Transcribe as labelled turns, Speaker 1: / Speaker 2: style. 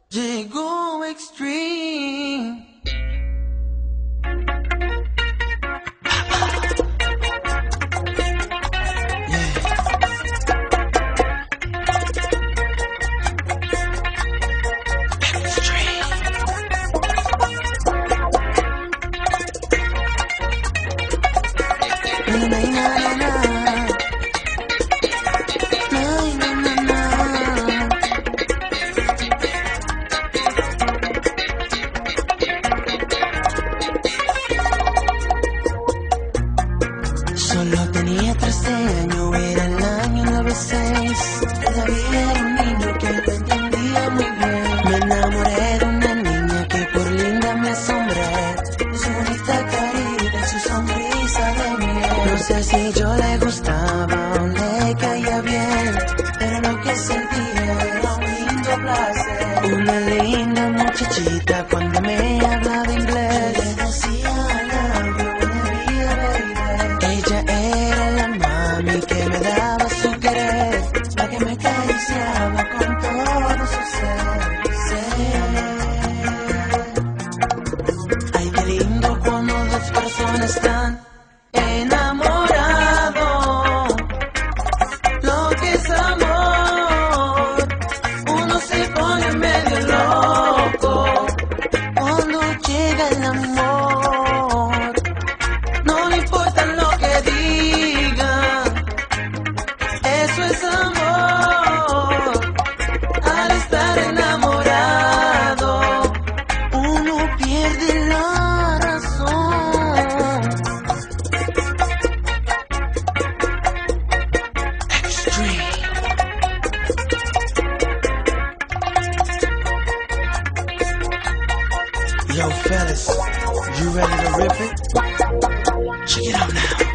Speaker 1: Llegó Extreme.
Speaker 2: Solo tenía 13 años, era el año 96. Todavía era un niño que no entendía muy bien. Me enamoré de una niña que por linda me asombré. Su bonita carita, su sonrisa de miel. No sé si yo le gustaba o le caía bien, pero lo que sentía era un lindo placer. Una linda muchachita cuando me hablaba inglés. Le decía ella era la mami que me daba su querer, la que me acariciaba con todo su ser. Ay, qué lindo cuando dos personas están enamorados. Lo que es amor, uno se pone medio loco cuando llega el amor. No le importa lo que diga, eso es amor. Al estar enamorado, uno pierde la razón. Extreme. Yo, fellas, you ready to rip it? Check it out now.